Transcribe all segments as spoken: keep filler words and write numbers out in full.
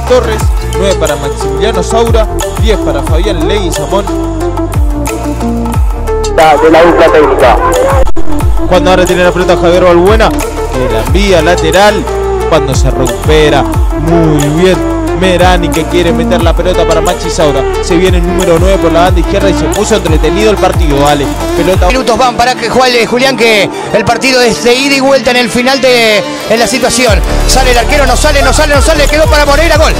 Torres, nueve para Maximiliano Saura, diez para Fabián Leguizamón. De la dupla técnica. Cuando ahora tiene la pelota Javier Balbuena, que la envía lateral. Cuando se recupera, muy bien Merani, que quiere meter la pelota para Maxi Saura. Se viene el número nueve por la banda izquierda y se puso entretenido el partido. Vale, pelota. Minutos van para que juegue Julián, que el partido es de ida y vuelta en el final de en la situación. Sale el arquero, no sale, no sale, no sale, quedó para Moreira, gol.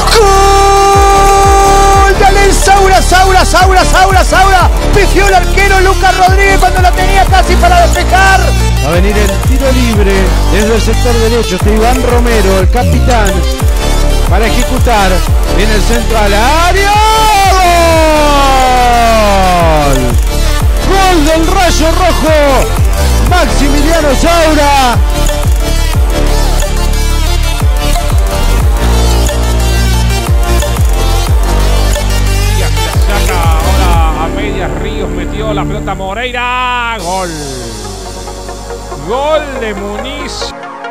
¡Gol! Dale Saura, Saura, Saura, Saura, Saura. Pifió el arquero Lucas Rodríguez cuando lo tenía casi para despejar. Va a venir el tiro libre desde el sector derecho. Este Iván Romero, el capitán, para ejecutar. Viene el centro al área. ¡Gol! ¡Gol del Rayo Rojo! Maximiliano Saura. Saca ahora a medias Ríos, metió la pelota Moreira. Gol. Gol de Muniz.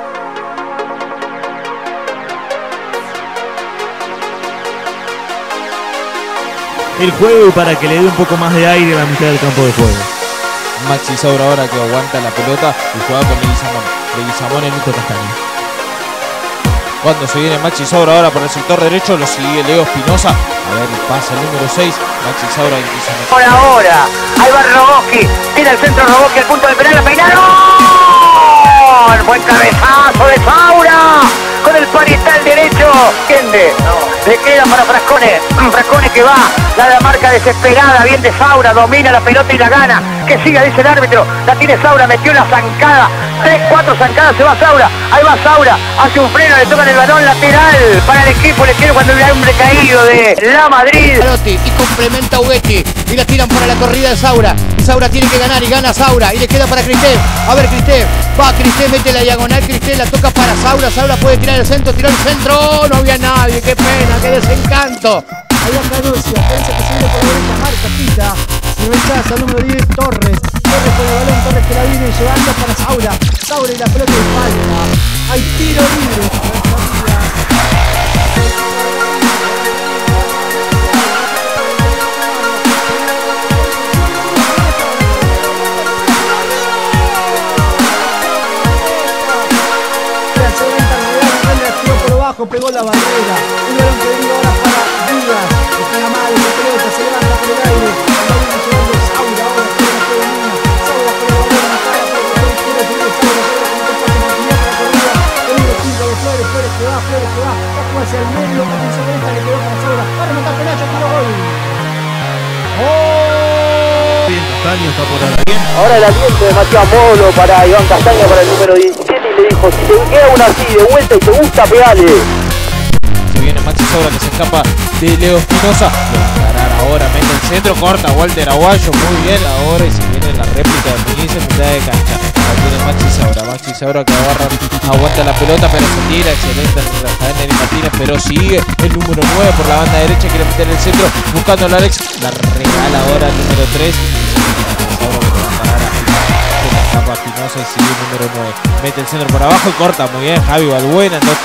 El juego para que le dé un poco más de aire a la mitad del campo de juego. Maxi Saura ahora que aguanta la pelota y juega con Leguizamón. Leguizamón en Nito Castaño. Cuando se viene Maxi Saura ahora por el sector derecho, lo sigue Leo Espinosa. A ver, pasa el número seis. Maxi Saura empieza a... Por ahora, ahí va Rogoski. Tira el centro Rogoski al punto de penal. La peinaron. Buen cabezazo de Saura. Con el parietal derecho. Tiende. Le queda para Frascone. Frascone que va. La, la marca desesperada. Bien de Saura. Domina la pelota y la gana. Que siga, dice el árbitro. La tiene Saura. Metió la zancada. Tres, cuatro zancadas. Se va Saura. Ahí va Saura. Hace un freno. Le tocan el balón lateral para el equipo. Le quiero cuando el hombre caído de la Madrid. Y complementa Uguetti. Y la tiran para la corrida de Saura. Y Saura tiene que ganar. Y gana Saura. Y le queda para Cristé. A ver, Cristé. Va Cristé. Mete la diagonal. Cristé la toca para Saura. Saura puede tirar el centro. Tiró el centro. No había nadie. Qué pena. Qué desencanto. Ahí va Canucia, piensa que se viene por la derecha, marca, pita. Si rechaza el número diez, Torres. Torres con el balón, Torres que la viene llevando para Saura. Saura y la pelota de falta. Hay tiro libre. Pegó la barrera, un balón que vino ahora para Díaz, está la madre, la pelota, se levanta por el aire, el balón llevando Saura, ahora tiene que domina, Saura con el balón, para por el izquierdo, tiene Saura, Saura con el pase, continúa para la corrida, el número cinco de Flores, Flores que va, Flores que va, ojo hacia el medio, con el Sorrenta, le quedó para Saura, para rematar Penacho, tiro gol. Bien, Castaño está por ahora bien. Ahora el aliento de Matías Molo para Iván Castaño para el número diecisiete y le dijo, si te queda una así de vuelta y te gusta, pegale. Se viene Maxi Saura que se escapa de Leo Espinosa. Lo va a parar ahora, mete el centro, corta Walter Aguayo, muy bien ahora y se viene la réplica de Muniz en mitad de cancha. Ahí tiene Maxi Saura, Maxi Saura que agarra, aguanta la pelota pero se tira, excelente Rafael Neri Martínez, pero sigue el número nueve por la banda derecha, quiere meter el centro, buscando a Alex, la regala ahora el número tres. Escapa Espinosa y sigue el número nueve. Mete el centro por abajo y corta muy bien Javi Balbuena. No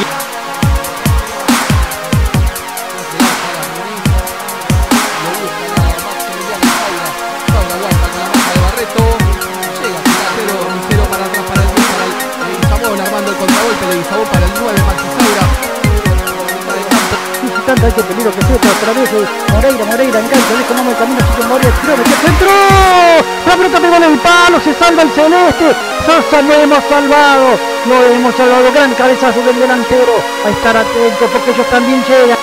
Hay que peligro que se otra vez Moreira, Moreira engancha, deja mano el camino, chico Moreira, tiró, metió centro, la pelota pegó en el palo, se salva el celeste, Sosa, lo hemos salvado, lo hemos salvado, gran cabezazo del delantero, a estar atento porque ellos también llegan.